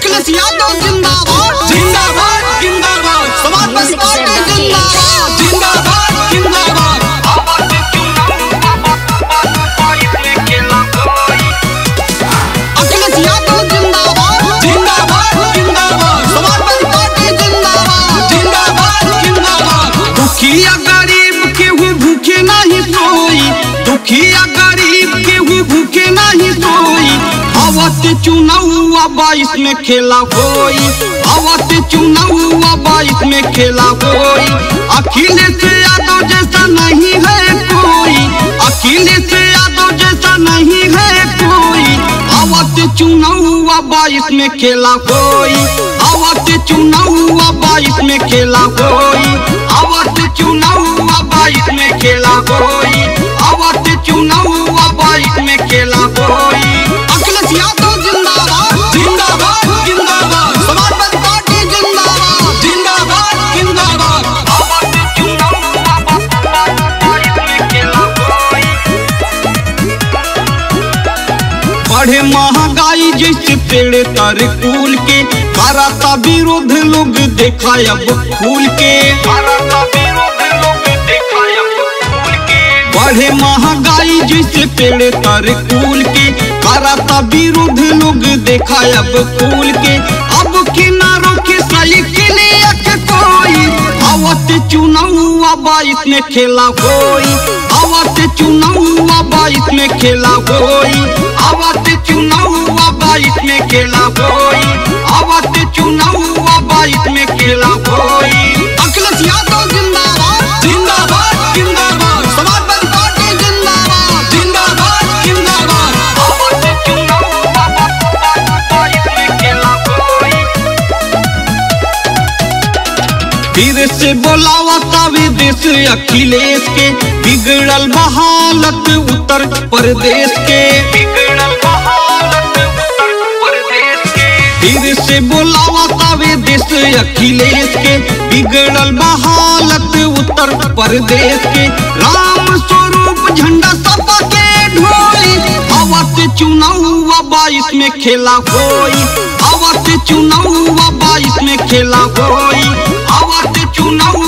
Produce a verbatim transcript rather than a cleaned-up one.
अखिलेश यादव जिंदाबाद जिंदाबाद जिंदाबाद, समाजवादी पार्टी जिंदाबाद जिंदाबाद जिंदाबाद। अखिलेश यादव जिंदाबाद जिंदाबाद जिंदाबाद, समाजवादी पार्टी जिंदाबाद जिंदाबाद जिंदाबाद। दुखिया गरीब केहू भूखे नहीं सोई, दुखिया गरीब केहू भूखे नहीं सोई। आवत चुनाव बाईस में खेला होई, आवत चुनाव बाईस में खेला होई। अखिलेश यादव जैसा नहीं है कोई, अखिलेश यादव जैसा नहीं है कोई। आवत चुनाव बाईस में खेला होई, आवत चुनाव बाईस में खेला होई, आवत चुनाव बाईस में खेला होई, आवत चुनाव बाईस में खेला होई। अखिलेश यादव जिंदाबाद जिंदाबाद जिंदाबाद, समाजवादी पार्टी जिंदाबाद जिंदाबाद जिंदाबाद। बढ़े महंगाई जैसे पेड़ तर कुल के, करता विरोध लोग देखा अब फूल के। बढ़े महंगाई जैसे पेड़ तर कुल के, करता विरोध लोग देखा अब फूल के। अब किनारों की साइकिल कोई, आवत चुनाव बाईस में खेला होई, आवत चुनाव बाईस में खेला होई, आवत चुनाव बाईस में खेला होई, आवत चुनाव बाईस में खेला होई। अखिलेश यादव जिंदाबाद जिंदाबाद जिंदाबाद, समाजवादी पार्टी जिंदाबाद जिंदाबाद जिंदाबाद। फिर से बोलावा तावे देश अखिलेश के, बिगड़ल बहालत उत्तर प्रदेश के, बिगड़ल बहालत उत्तर प्रदेश के। फिर से बोलावा तावे देश अखिलेश के, बिगड़ल बहालत उत्तर प्रदेश के। राम स्वरूप झंडा सपा के ढोई, आवत चुनाव बाईस में खेला होई, आवत चुनाव बाईस में खेला होई, आवत चुनाव